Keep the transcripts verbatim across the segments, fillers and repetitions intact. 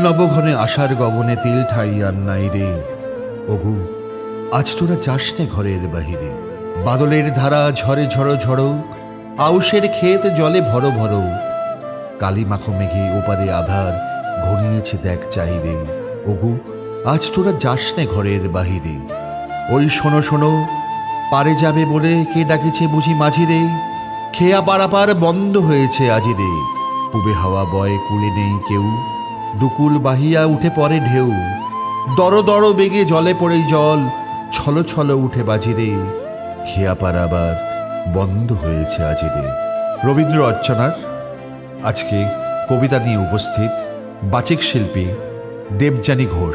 নবঘনে আশার গগনে তিল ঠাই আর নাই রে। ওগু আজ তোরা যাস নে ঘরের বাহিরে। বাদলের ধারা ঝরে ঝড়ো ঝড়ো, আউশের ক্ষেত জলে ভরো ভরো। কালী মাখো মেঘে ওপারে আধার, ঘনিয়েছে দেখ চাহিরে। ওগু আজ তোরা যাস নে ঘরের বাহিরে। ওই শোনো শোনো, পারে যাবে বলে কে ডাকেছে বুঝি মাঝিরে। খেয়া পারাপার বন্ধ হয়েছে আজিরে। পুবে হাওয়া বয় কুলে নেই কেউ, দুকুল বাহিয়া উঠে পড়ে ঢেউ। দর দর বেগে জলে পড়ে জল, ছল ছল উঠে বাজিরে। খেয়া পারাবার বন্ধ হয়েছে আজিরে। রবীন্দ্র অর্চনার আজকে কবিতা নিয়ে উপস্থিত বাচিক শিল্পী দেবযানী ঘোষ।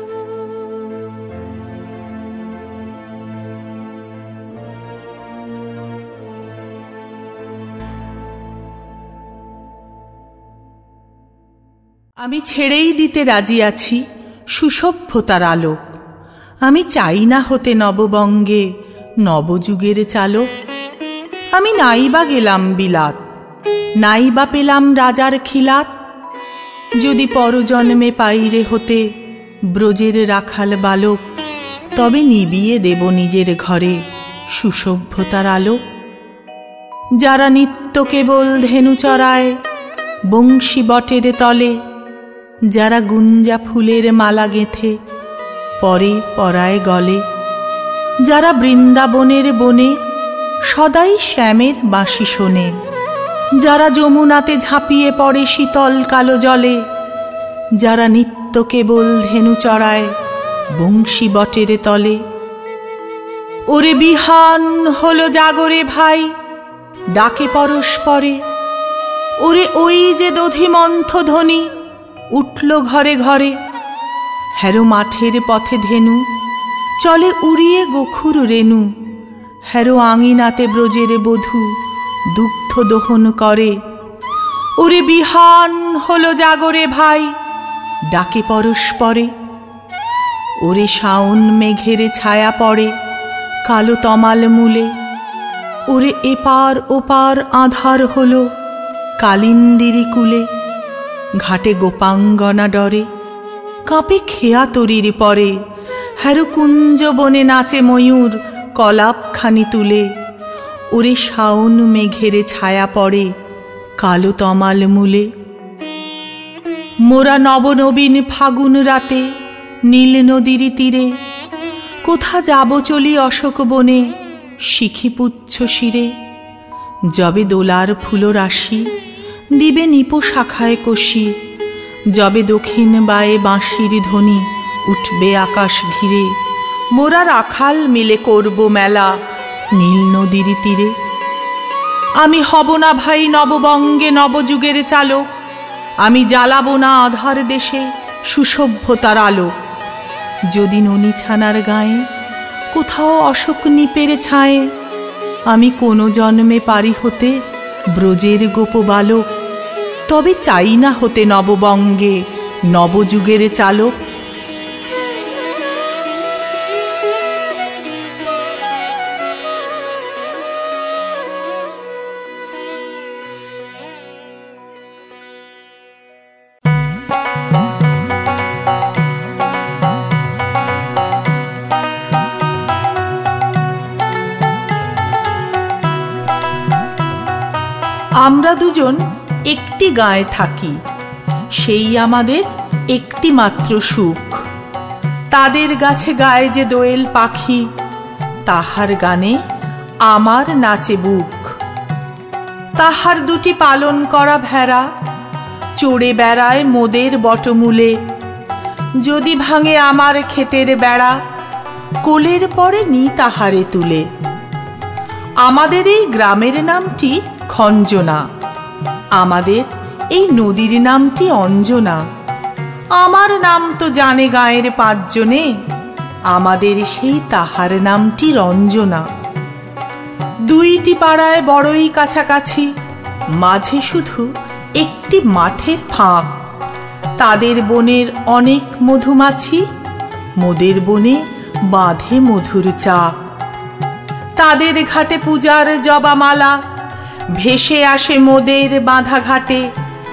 আমি ছেড়েই দিতে রাজি আছি সুসভ্যতার আলোক। আমি চাই না হতে নববঙ্গে নবযুগের চালক। আমি নাইবা গেলাম বিলাত, নাইবা পেলাম রাজার খিলাত। যদি পরজন্মে পাইরে হতে ব্রজের রাখাল বালক, তবে নিবিয়ে দেব নিজের ঘরে সুসভ্যতার আলো। যারা নিত্য কেবল ধেনু চড়ায় বংশী বটের তলে, যারা গুঞ্জা ফুলের মালা গেঁথে পরে পরায় গলে, যারা বৃন্দাবনের বনে সদাই শ্যামের বাঁশি শোনে, যারা যমুনাতে ঝাঁপিয়ে পড়ে শীতল কালো জলে, যারা নিত্য কেবল ধেনু চড়ায় বংশী বটের তলে। ওরে বিহান হলো জাগরে ভাই, ডাকে পরস্পরে। ওরে ওই যে দধিমন্থ ধ্বনি উঠল ঘরে ঘরে। হ্যারো মাঠের পথে ধেনু চলে উড়িয়ে গোখুর রেণু। হ্যারো আঙিনাতে ব্রজের বধূ দুগ্ধ দহন করে। ওরে বিহান হলো জাগরে ভাই, ডাকে পরস্পরে। ওরে শাওন মেঘের ছায়া পড়ে কালো তমাল মূলে। ওরে এপার ওপার আধার হলো কালিন্দিরি কুলে। ঘাটে গোপাঙ্গনা ডরে কাঁপে খেয়া তরির পরে। হ্যারো কুঞ্জ বনে নাচে ময়ূর কলাপখানি তুলে। ওরে শাওন মেঘের ছায়া পড়ে কালো তমাল মূলে। মোরা নবনবীন ফাগুন রাতে নীল নদীর তীরে। কোথা যাব চলি অশোক বনে শিখি পুচ্ছ শিরে। যবে দোলার ফুলো রাশি দিবে নিপ শাখায় কষি। যবে দক্ষিণ বায়ে বাঁশির ধ্বনি উঠবে আকাশ ঘিরে। মোরা রাখাল মিলে করব মেলা নীল নদীর তীরে। আমি হব না ভাই নববঙ্গে নবযুগের চালক। আমি জ্বালাবো না আধার দেশে সুসভ্যতার আলো। যদি ননী ছানার গায়ে কোথাও অশোক নিপের ছায়ে, আমি কোনো জন্মে পারি হতে ব্রজের গোপ বালক। তবে চাই না হতে নববঙ্গে নবযুগের চালক। আমরা দুজন একটি গাঁয়ে থাকি, সেই আমাদের একটি মাত্র সুখ। তাদের গাছে গায়ে যে দোয়েল পাখি, তাহার গানে আমার নাচে বুক। তাহার দুটি পালন করা ভেড়া চড়ে বেড়ায় মোদের বটমূলে। যদি ভাঙে আমার ক্ষেতের বেড়া, কোলের পরে নি তাহারে তুলে। আমাদের এই গ্রামের নামটি খঞ্জনা, আমাদের এই নদীর নামটি অঞ্জনা। আমার নাম তো জানে গাঁয়ের পাঁচজনে, আমাদের সেই তাহার নামটি রঞ্জনা। দুইটি পাড়ায় বড়ই কাছাকাছি, মাঝে শুধু একটি মাঠের ফাঁক। তাদের বনের অনেক মধুমাছি, মোদের বনে বাঁধে মধুর চাক। তাদের ঘাটে পূজার জবামালা ভেসে আসে মোদের বাঁধা ঘাটে।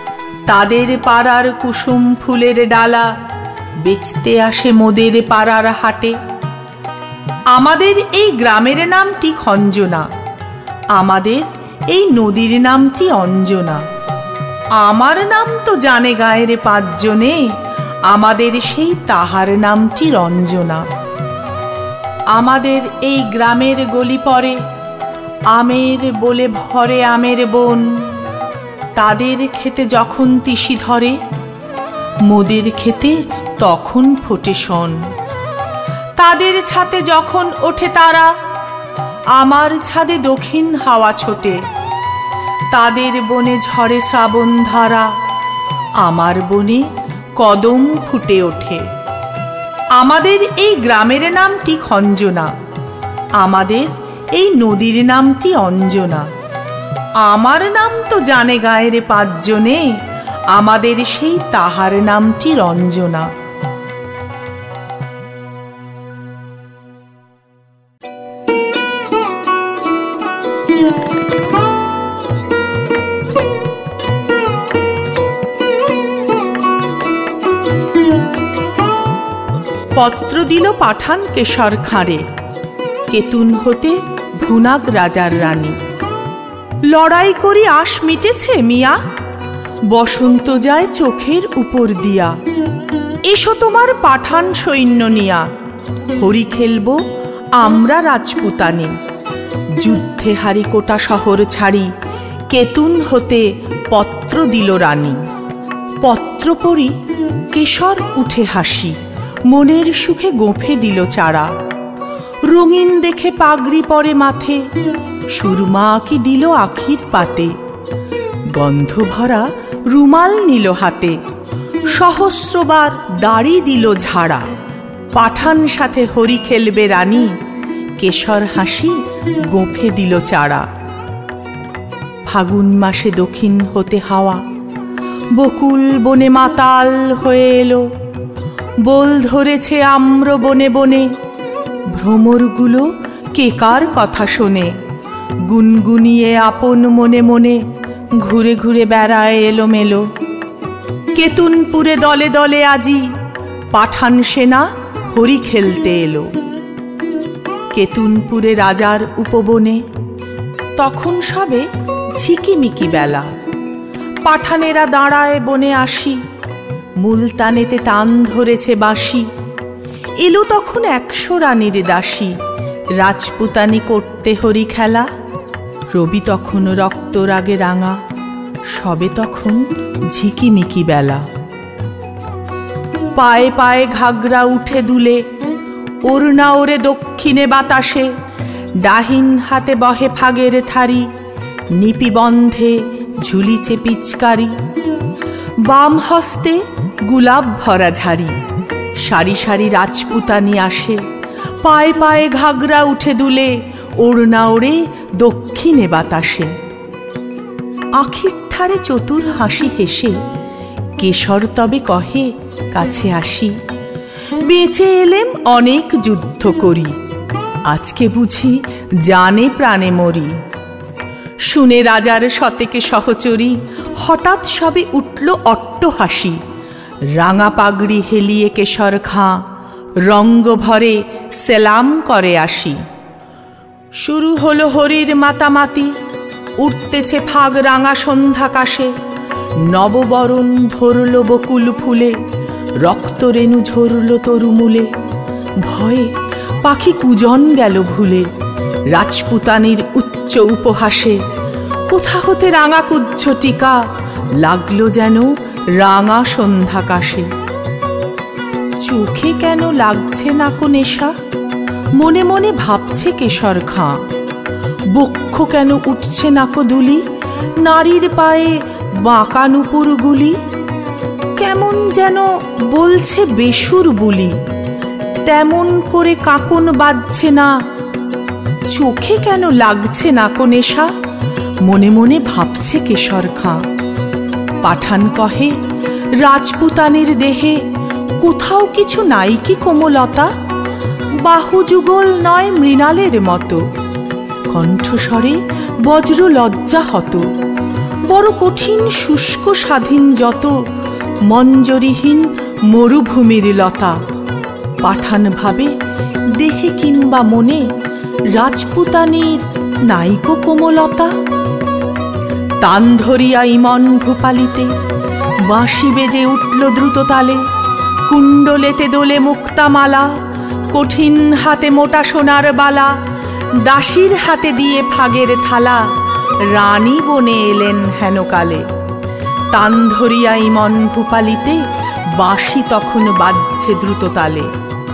তাদের পাড়ার কুসুম ফুলের ডালা বেচতে আসে মোদের পাড়ার হাটে। আমাদের এই গ্রামের নামটি খঞ্জনা, আমাদের এই নদীর নামটি অঞ্জনা। আমার নাম তো জানে গায়ের পাঁচজনে, আমাদের সেই তাহার নামটি রঞ্জনা। আমাদের এই গ্রামের গলি পরে আমের বলে ভরে আমের বন, তাদের খেতে যখন তিসি ধরে মোদের খেতে তখন ফোটে শন। তাদের ছাদে যখন ওঠে তারা, আমার ছাদে দক্ষিণ হাওয়া ছোটে। তাদের বনে ঝরে শ্রাবণ ধারা, আমার বনে কদম ফুটে ওঠে। আমাদের এই গ্রামের নামটি খঞ্জনা, আমাদের এই নদীর নামটি অঞ্জনা। আমার নাম তো জানে গায়ের পাঁচজনে, আমাদের সেই তাহার নামটি রঞ্জনা। পত্র দিল পাঠান কেশর খাঁড়ে, কেতুন হতে ভুনাগ রাজার রানী। লড়াই করি আশ মিটেছে মিয়া, বসন্ত যায় চোখের উপর দিয়া। এসো তোমার পাঠান সৈন্য নিয়া, হরি খেলব আমরা রাজপুতানি। যুদ্ধে হারি কোটা শহর ছাড়ি, কেতুন হতে পত্র দিল রানী। পত্র পড়ি কেশর উঠে হাসি, মনের সুখে গোঁফে দিল চারা। রঙিন দেখে পাগড়ি পরে মাথে, সুরমা কি দিল আখির পাতে। গন্ধ ভরা রুমাল নিল হাতে, সহস্রবার দাড়ি দিল ঝাড়া। পাঠান সাথে হরি খেলবে রানী, কেশর হাসি গোঁফে দিল চারা। ফাগুন মাসে দক্ষিণ হতে হাওয়া, বকুল বনে মাতাল হয়ে এলো। বোল ধরেছে আম্র বনে বনে, ভ্রমরগুলো কে কার কথা শোনে। গুনগুনিয়ে আপন মনে মনে, ঘুরে ঘুরে বেড়ায় এলোমেলো। কেতুনপুরে দলে দলে আজি, পাঠান সেনা হরি খেলতে এলো। কেতুনপুরে রাজার উপবনে, তখন সবে ঝিকিমিকি বেলা। পাঠানেরা দাঁড়ায় বনে আসি, মুলতানেতে টান ধরেছে বাঁশি। এলো তখন একশো রানীর দাসী, রাজপুতানি করতে হরি খেলা। রবি তখন রক্ত রাগে রাঙা, সবে তখন ঝিকিমিকি বেলা। পায়ে পায়ে ঘাগরা উঠে দুলে, ওড়না ওরে দক্ষিণে বাতাসে। ডাহিন হাতে বহে ফাগের থারি, নিপি বন্ধে ঝুলিছে পিচকারি। বাম হস্তে গুলাব ভরা ঝাড়ি, সারি সারি রাজপুতানি আসে। পায়ে পায়ে ঘাগরা উঠে দুলে, ওড়না ওড়ে দক্ষিণে বাতাসে। আখির ঠারে চতুর হাসি হেসে, কেশর তবে কহে কাছে আসি। বেঁচে এলেম অনেক যুদ্ধ করি, আজকে বুঝি জানে প্রাণে মরি। শুনে রাজার শতেকে সহচরী, হঠাৎ সবে উঠল অট্ট হাসি। রাঙা পাগড়ি হেলিয়ে কেশর খাঁ, রঙ্গ ভরে সেলাম করে আসি। শুরু হলো হরির মাতামাতি, উঠতেছে ফাগ রাঙা সন্ধ্যাকাশে। নববরণ ধরল বকুল ফুলে, রক্তরেণু ঝরল তরুমূলে। ভয়ে পাখি কুজন গেল ভুলে, রাজপুতানির উচ্চ উপহাসে। কোথা হতে রাঙা কুজ্জ টিকা, লাগলো যেন রাঙা সন্ধ্যাকাশে। চোখে কেন লাগছে না কো নেশা, মনে মনে ভাবছে কেশর খাঁ। বক্ষ কেন উঠছে না কো দুলি, নারীর পায়ে বাঁকা নুপুরগুলি। কেমন যেন বলছে বেসুর বুলি, তেমন করে কাকন বাজছে না। চোখে কেন লাগছে না কো নেশা, মনে মনে ভাবছে কেশর খাঁ। পাঠান কহে রাজপুতানির দেহে, কোথাও কিছু নাই কি কোমলতা। বাহু যুগল নয় মৃণালের মতো, কণ্ঠস্বরে বজ্র লজ্জা হত। বড় কঠিন শুষ্ক স্বাধীন যত মঞ্জরিহীন মরুভূমির লতা। পাঠান ভাবে দেহে কিংবা মনে রাজপুতানির নাইকো কোমলতা। তান ধরিয়া ইমন ভূপালিতে বাঁশি বেজে উঠল দ্রুত তালে। কুণ্ডলেতে দোলে মুক্তামালা, কঠিন হাতে মোটা সোনার বালা। দাসীর হাতে দিয়ে ফাগের থালা, রানী বনে এলেন হেনকালে। তান ধরিয়া ইমন ভূপালিতে বাঁশি তখন বাজছে দ্রুত তালে।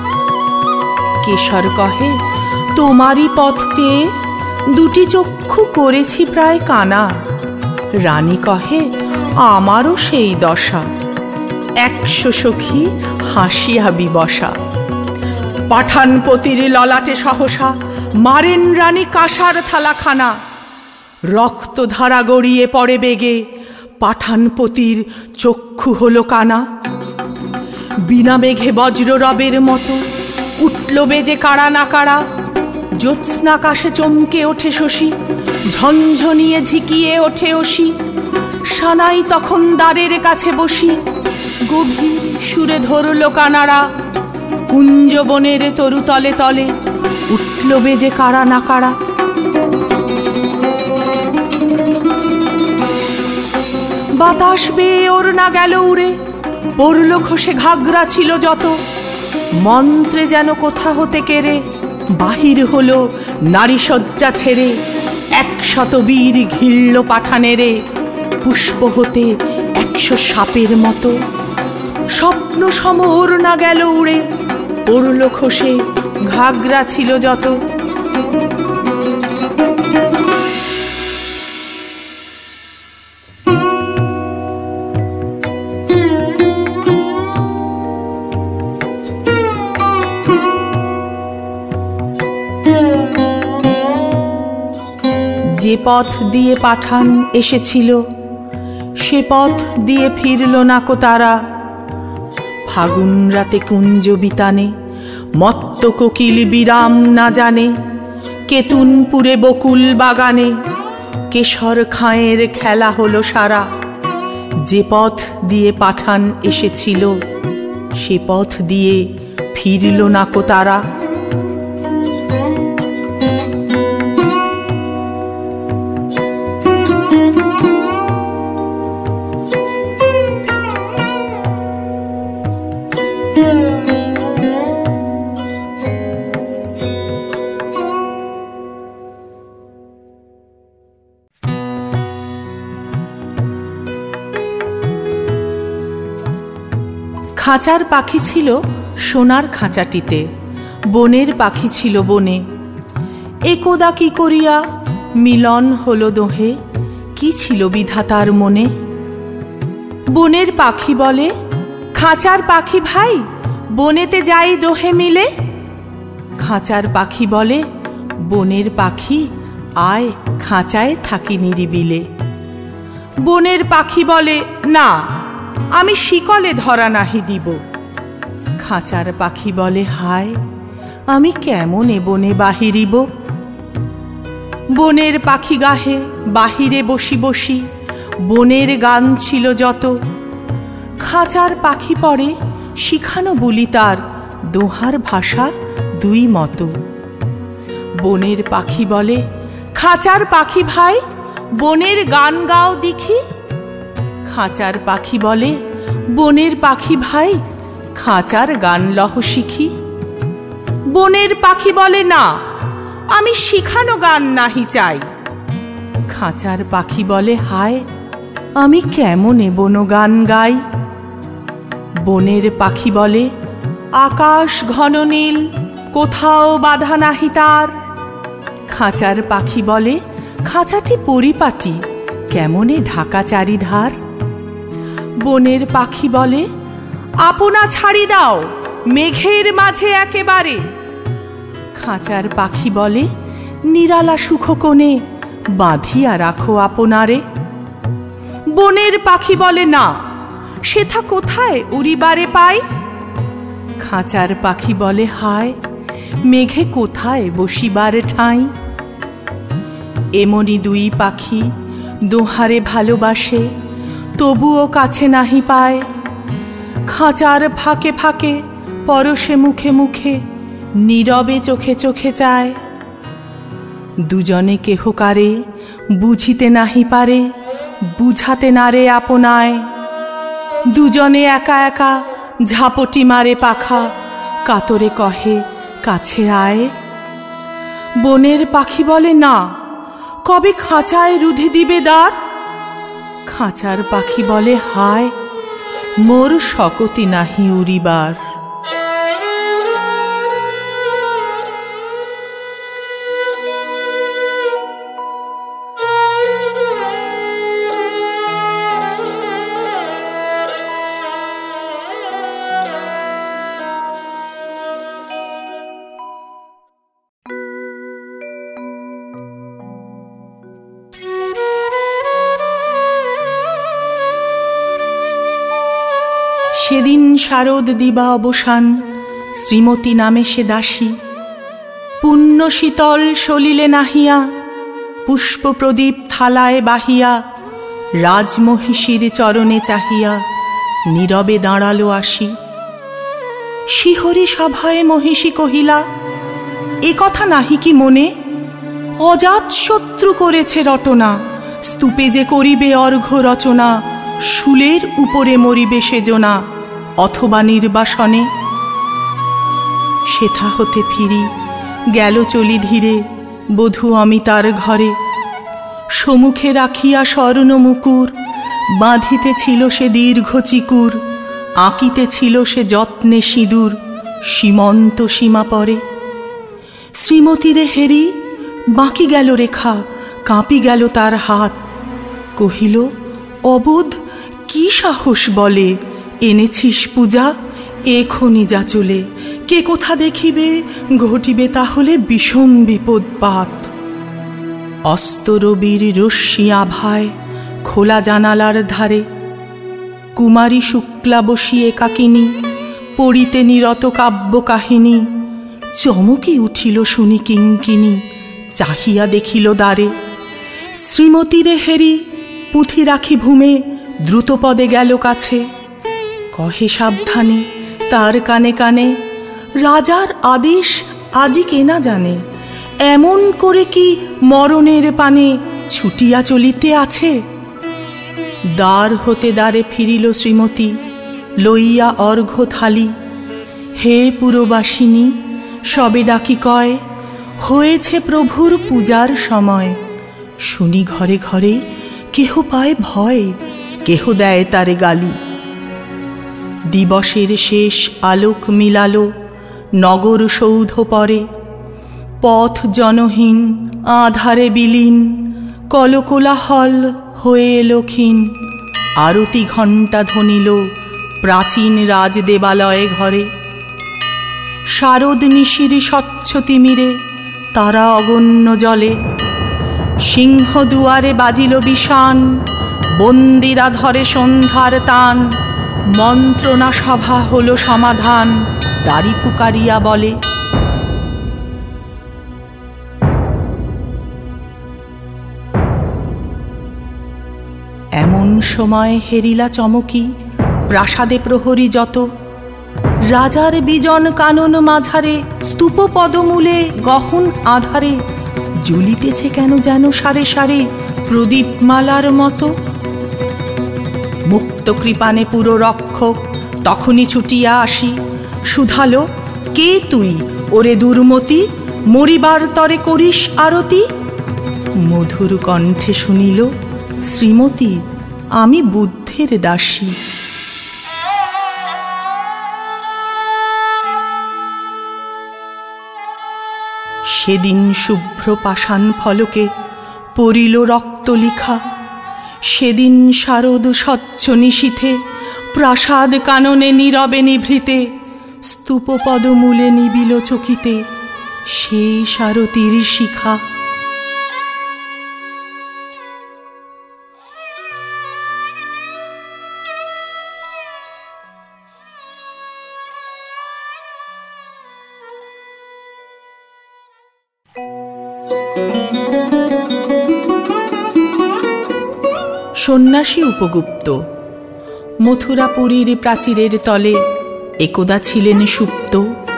কেশর কহে তোমারই পথ চেয়ে দুটি চক্ষু করেছি প্রায় কানা। রানী কহে আমারও সেই দশা, একশো সখী হাসিয়া বিবসা। পাঠানপতির ললাটে সহসা মারেন রানী কাঁসার থালাখানা। রক্তধারা গড়িয়ে পড়ে বেগে, পাঠানপতির চক্ষু হলো কানা। বিনা মেঘে বজ্র রবের মতো উঠল বেজে কাড়া না কাড়া। জ্যোৎস্নাকাশে চমকে ওঠে শশী, ঝনঝনিয়ে ঝিকিয়ে ওঠে অসি। সানাই তখন দ্বারের কাছে বসি, গভীর সুরে ধরল কানাড়া। কুঞ্জবনের তরু তলে তলে উঠল বেজে কাড়া না কাড়া। বাতাস বেয়ে ওর না গেল উড়ে, পড়ল খসে ঘাগরা ছিল যত। মন্ত্রে যেন কোথা হতে কেড়ে বাহির হলো নারী শয্যা ছেড়ে। একশত বীর ঘিরল পাঠানেরে, পুষ্প হতে একশো সাপের মতো। স্বপ্ন সম ওর না গেল উড়ে, পড়ল খসে ঘাগরা ছিল যত। যে পথ দিয়ে পাঠান এসেছিল, সে পথ দিয়ে ফিরল না কো তারা। ফাগুন রাতে কুঞ্জ বিতানে মত্ত কোকিল বিরাম না জানে। কেতুনপুরে বকুল বাগানে কেশর খাঁয়ের খেলা হলো সারা। যে পথ দিয়ে পাঠান এসেছিল, সে পথ দিয়ে ফিরল না কো তারা। খাঁচার পাখি ছিল সোনার খাঁচাটিতে, বনের পাখি ছিল বনে। একদা কি করিয়া মিলন হলো দোহে, কি ছিল বিধাতার মনে। বনের পাখি বলে খাঁচার পাখি ভাই, বনেতে যাই দোহে মিলে। খাঁচার পাখি বলে বনের পাখি আয়, খাঁচায় থাকি নিরিবিলে। বনের পাখি বলে না, আমি শিকলে ধরা নাহি দিব। খাঁচার পাখি বলে হায়, আমি কেমনে বনে বাহিরিব। বনের পাখি গাহে বাহিরে বসি বসি, বনের গান ছিল যত। খাঁচার পাখি পড়ে শিখানো বলি তার, দোহার ভাষা দুই মতো। বনের পাখি বলে খাঁচার পাখি ভাই, বনের গান গাও দেখি। খাঁচার পাখি বলে বনের পাখি ভাই, খাঁচার গান লহ শিখি। বনের পাখি বলে না, আমি শিখানো গান নাহি চাই। খাঁচার পাখি বলে হায়, আমি কেমনে বন গান গাই। বনের পাখি বলে আকাশ ঘন নীল, কোথাও বাধা নাহি তার। খাঁচার পাখি বলে খাঁচাটি পরিপাটি, কেমনে ঢাকা চারিধার। বনের পাখি বলে আপনা ছাড়ি দাও, মেঘের মাঝে একেবারে। খাঁচার পাখি বলে নিরালা সুখ কোণে, বাঁধিয়া রাখো আপনারে। বনের পাখি বলে না, সেথা কোথায় উড়িবারে পাই। খাঁচার পাখি বলে হায়, মেঘে কোথায় বসিবার ঠাঁই। এমনি দুই পাখি দোহারে ভালোবাসে তবুও কাছে নাহি পায়। খাঁচার ফাঁকে ফাঁকে পরশে মুখে মুখে নীরবে চোখে চোখে চায়। দুজনে কেহ কারে বুঝিতে নাহি পারে, বুঝাতে নারে আপনায়। দুজনে একা একা ঝাপটি মারে পাখা, কাতরে কহে কাছে আয়। বনের পাখি বলে না, কবে খাঁচায় রুধে দিবে দ্বার। খাঁচার পাখি বলে হায়, মোর শকতি নাহি উড়িবার। সেদিন শারদ দিবা অবসান, শ্রীমতী নামে সে দাসী। পুণ্য শীতল সলিলে নাহিয়া, পুষ্প প্রদীপ থালায় বাহিয়া, রাজমহিষীর চরণে চাহিয়া নীরবে দাঁড়ালো আসি। শিহরি সভায় মহিষী কহিলা, এ কথা নাহি কি মনে? অজাত শত্রু করেছে রটনা, স্তূপে যে করিবে অর্ঘ্য রচনা। শুলের উপরে মরিবে সেজনা, অথবা নির্বাসনে। সেথা হতে ফিরি গেল চলি ধীরে, বধূ অমিতার ঘরে। সম্মুখে রাখিয়া স্বর্ণ মুকুর, বাঁধিতেছিল সে দীর্ঘ চিকুর। আঁকিতেছিল সে যত্নে সিঁদুর, সীমন্ত সীমা পরে। শ্রীমতীরে হেরি বাঁকি গেল রেখা, কাঁপি গেল তার হাত। কহিল, অবোধ কি সাহস বলে, এনেছিস পূজা এখনি যা চলে। কে কোথা দেখিবে, ঘটিবে তাহলে বিষম বিপদপাত। অস্ত রবির রশ্মি আভায় খোলা জানালার ধারে, কুমারী শুক্লা বসি একাকিনী, পড়িতে নিরত কাব্য কাহিনী। চমকি উঠিল শুনি কিঙ্কিনী, চাহিয়া দেখিল দ্বারে। শ্রীমতীরে হেরি পুঁথি রাখি ভূমে, দ্রুতপদে গেল কাছে। কহে সাবধানে তার কানে কানে, রাজার আদেশ আজি কে না জানে। এমন করে কি মরণের পানে ছুটিয়া চলিতে আছে? দ্বার হতে দ্বারে ফিরিল শ্রীমতী, লইয়া অর্ঘ্য থালি। হে পুরবাসিনী, সবে ডাকি কয়, হয়েছে প্রভুর পূজার সময়। শুনি ঘরে ঘরে কেহ পায় ভয়, কেহ দেয় তারে গালি। দিবসের শেষ আলোক মিলালো নগর সৌধ পরে। পথ জনহীন আধারে বিলীন, কলকোলাহল হয়ে এলো ক্ষীণ। আরতি ঘণ্টা ধ্বনিল প্রাচীন রাজ দেবালয়ে ঘরে। শারদ নিশির স্বচ্ছ তিমিরে, তারা অগণ্য জলে। সিংহ দুয়ারে বাজিল বিষান, বন্দিরা ধরে সন্ধ্যার তান। মন্ত্রণা সভা হলো সমাধান, দাড়ি পুকারিয়া বলে, এমন সময় হেরিলা চমকি প্রাসাদে প্রহরী যত। রাজার বিজন কানন মাঝারে, স্তূপ পদমূলে গহন আধারে। জ্বলিতেছে কেন যেন সারে সারে, প্রদীপমালার মতো। মুক্ত কৃপানে পুরো রক্ষক তখনই ছুটিয়া আসি। শুধালো, কে তুই ওরে দুর্মতি, মরিবার তরে করিস আরতি? মধুর কণ্ঠে শুনিল, শ্রীমতী আমি বুদ্ধের দাসী। সেদিন শুভ্র পাষাণ ফলকে পড়িল রক্তলিখা। সেদিন শারদ স্বচ্ছ নিশীথে, প্রাসাদ কাননে নীরবে নিভৃতে। স্তূপ পদমূলে নিবিল চকিতে, সেই সারথীর শিখা। সন্ন্যাসী উপগুপ্ত মথুরাপুরীর প্রাচীরের তলে একদা ছিলেন সুপ্ত।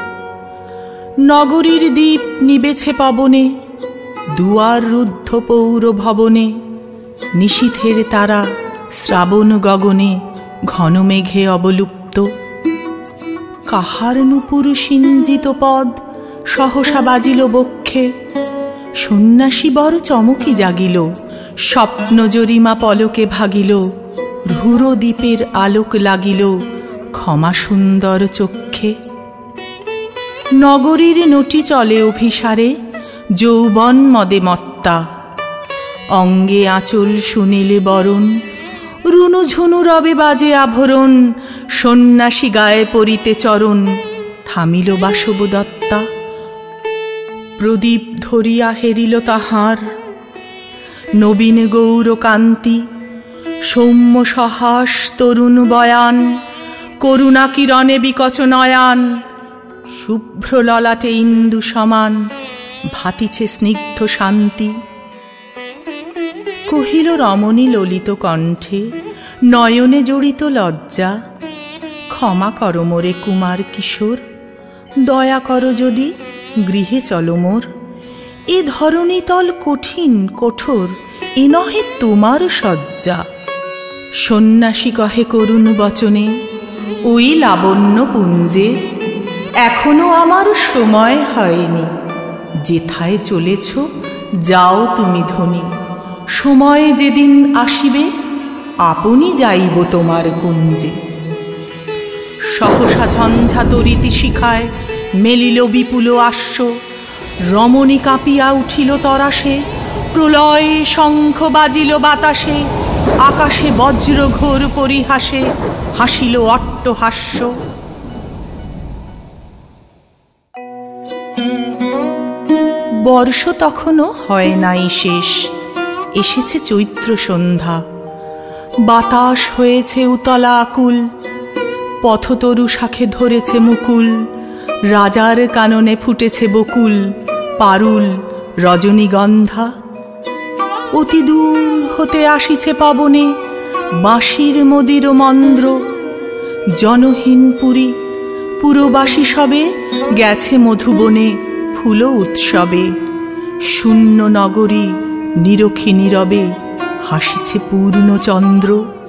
নগরীর দ্বীপ নিবেছে পবনে, দুয়ার রুদ্ধ পৌর ভবনে, নিশীথের তারা শ্রাবণ গগনে ঘন মেঘে অবলুপ্ত। কাহার নূপুর সিঞ্জিত পদ সহসা বাজিল বক্ষে, সন্ন্যাসী বর চমকি জাগিল, স্বপ্ন জরিমা পলকে ভাগিল, রূঢ় দ্বীপের আলোক লাগিল ক্ষমা সুন্দর চক্ষে। নগরীর নটি চলে অভিসারে, যৌবন মদে মত্তা, অঙ্গে আঁচল শুনিলে বরণ, রুনু ঝুনু রবে বাজে আভরণ, সন্ন্যাসী গায়ে পরিতে চরণ, থামিল বাসবদত্তা। প্রদীপ ধরিয়া হেরিল তাহার, নবীন গৌর কান্তি, সৌম্য সহাস তরুণ বয়ান, করুণা কিরণে বিকচ নয়ান, শুভ্র ললাটে ইন্দু সমান, ভাতিছে স্নিগ্ধ শান্তি। কহিল রমণী ললিত কণ্ঠে, নয়নে জড়িত লজ্জা, ক্ষমা কর মোরে কুমার কিশোর, দয়া কর যদি গৃহে চলো মোর। এ ধরণীতল কঠিন কঠোর, এ নহে তোমার শয্যা। সন্ন্যাসী কহে করুণ বচনে, ওই লাবণ্য পুঞ্জে এখনো আমার সময় হয়নি, যেথায় চলেছ যাও তুমি ধনী, সময় যেদিন আসিবে আপনি যাইব তোমার কুঞ্জে। সহসা ঝঞ্ঝা তরিতি শিখায় মেলিল বিপুল আশ্ব, রমণী কাঁপিয়া উঠিল তরাসে, প্রলয় শঙ্খ বাজিল বাতাসে, আকাশে বজ্র ঘোর পরিহাসে হাসিল অট্টহাস্য। বর্ষ তখনও হয় নাই শেষ, এসেছে চৈত্র সন্ধ্যা, বাতাস হয়েছে উতলা আকুল, পথতরু শাখে ধরেছে মুকুল, রাজার কাননে ফুটেছে বকুল, পারুল রজনীগন্ধা। অতি দূর হতে আসিছে পবনে বাঁশির মদির মন্দ্র, জনহীন পুরী পুরবাসী সবে গেছে মধুবনে ফুল উৎসবে, শূন্য নগরী নিরখী নীরবে হাসিছে পূর্ণচন্দ্র।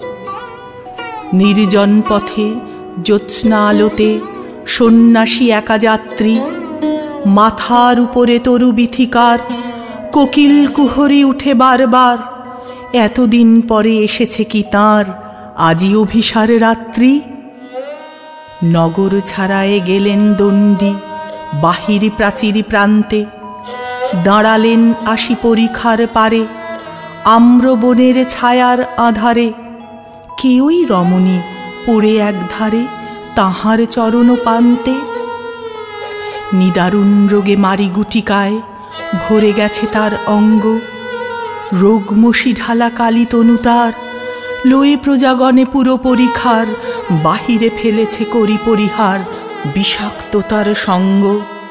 নির্জন পথে জ্যোৎস্না আলোতে সন্ন্যাসী একা যাত্রী, মাথার উপরে তরু বিথিকার, কোকিল কুহরি উঠে বারবার, এতদিন পরে এসেছে কি তাঁর আজি অভিসার রাত্রি। নগর ছাড়ায়ে গেলেন দণ্ডী বাহিরি প্রাচীরি প্রান্তে, দাঁড়ালেন আসি পরিখার পারে, আম্রবনের ছায়ার আধারে, কেউই রমণী পড়ে একধারে তাহার চরণ পান্তে। নিদারুণ রোগে মারি গুটিকায় ভরে গেছে তার অঙ্গ, রোগমসি ঢালা কালী তনু তার, লয়ে প্রজাগণে পুরো পরিখার, বাহিরে ফেলেছে করি পরিহার বিষাক্ততার সঙ্গ।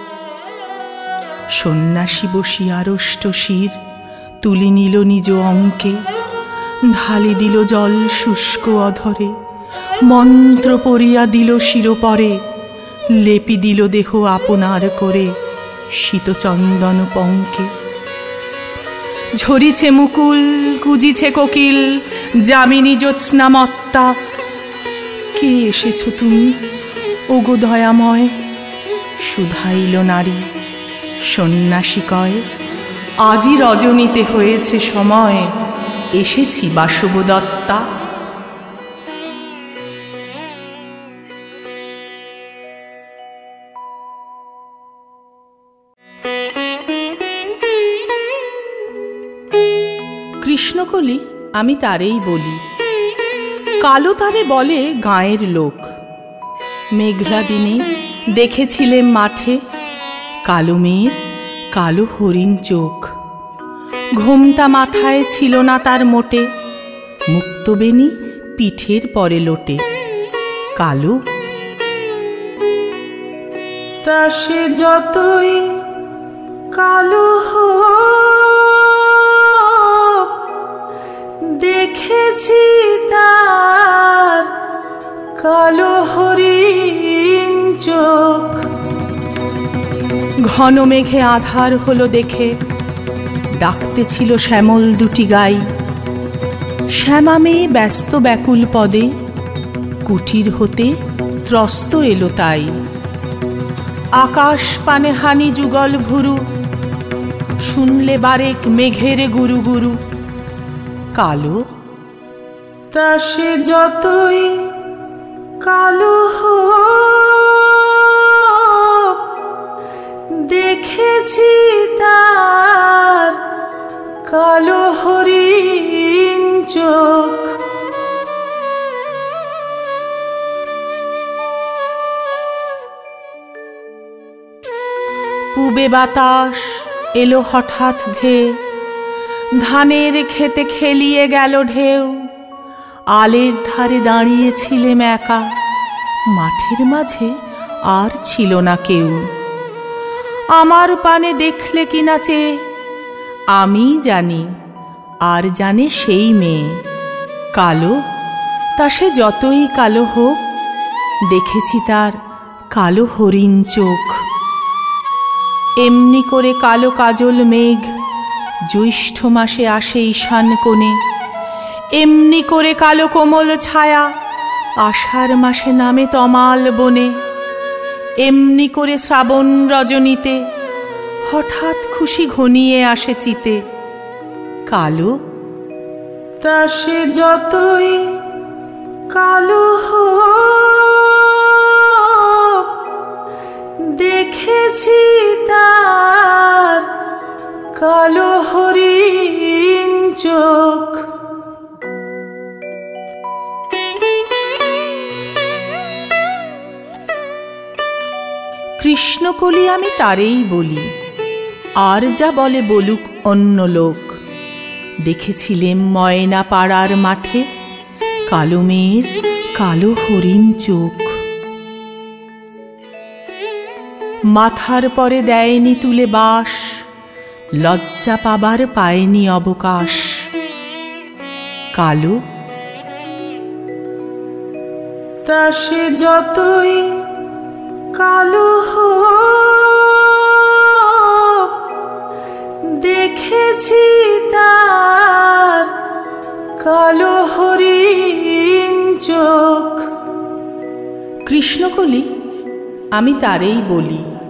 সন্ন্যাসী বসিয়া আড়ষ্ট শির তুলি নিল নিজ অঙ্কে, ঢালি দিল জল শুষ্ক অধরে, মন্ত্র পড়িয়া দিল শিরোপরে, লেপি দিল দেহ আপনার করে শীতচন্দন পঙ্কে। ঝরিছে মুকুল কুজিছে কোকিল, যামিনী জ্যোৎস্না মত্তা, কে এসেছ তুমি ওগো দয়াময়, শুধাইল নারী। সন্ন্যাসী কয়, আজি রজনীতে হয়েছে সময়, এসেছি বাসবদত্তা। কৃষ্ণকলি আমি তারেই বলি, কালো তারে বলে গাঁয়ের লোক। মেঘলা দিনে দেখেছিলেম মাঠে, কালো মেয়ের কালো হরিণ চোখ, ঘোমটা মাথায় ছিল না তার মোটে, মুক্তবেণী পিঠের পরে লোটে। কালো তা সে যতই কালো হোক, দেখে দেখেছি তার কালো হরিণ চোখ। ঘন মেঘে আধার হলো দেখে ডাকতেছিল শ্যামল দুটি গাই। শ্যামা মেয়ে ব্যস্ত ব্যাকুল পদে কুটির হতে ত্রস্ত এলো তাই। আকাশ পানে হানি যুগল ভুরু, শুনলে বারেক মেঘের গুরু গুরু। কালো তা সে যতই কালো হোক, দেখেছি তার কালো হরিণ চোখ। পূবে বাতাস এলো হঠাৎ ধেয়ে, ধানের খেতে খেলিয়ে গেল ঢেউ। আলের ধারে দাঁড়িয়েছিলেম একা, মাঠের মাঝে আর ছিল না কেউ। আমার পানে দেখলে কিনা চেয়ে, আমি জানি আর জানে সেই মেয়ে। কালো তা সে যতই কালো হোক, দেখেছি তার কালো হরিণ চোখ। এমনি করে কালো কাজল মেঘ জ্যৈষ্ঠ মাসে আসে ঈশান কোণে। এমনি করে কালো কোমল ছায়া আষাঢ় মাসে নামে তমাল বনে। এমনি করে শ্রাবণ রজনীতে হঠাৎ খুশি ঘনিয়ে আসে চিতে। কালো তা সে যতই কালো হোক, দেখেছি তার কালো হরিণ চোখ। কৃষ্ণকলি আমি তারেই বলি, আর যা বলে বলুক অন্য লোক। দেখেছিলেম ময়না পাড়ার মাঠে কালো মেয়ের কালো হরিণ চোখ। মাথার পরে দেয়নি তুলে বাস, লজ্জা পাবার পায়নি অবকাশ। কালো তা সে যতই কালো হোক, দেখেছি তার কালো হরিণ চোখ। কৃষ্ণকলি আমি তারেই বলি।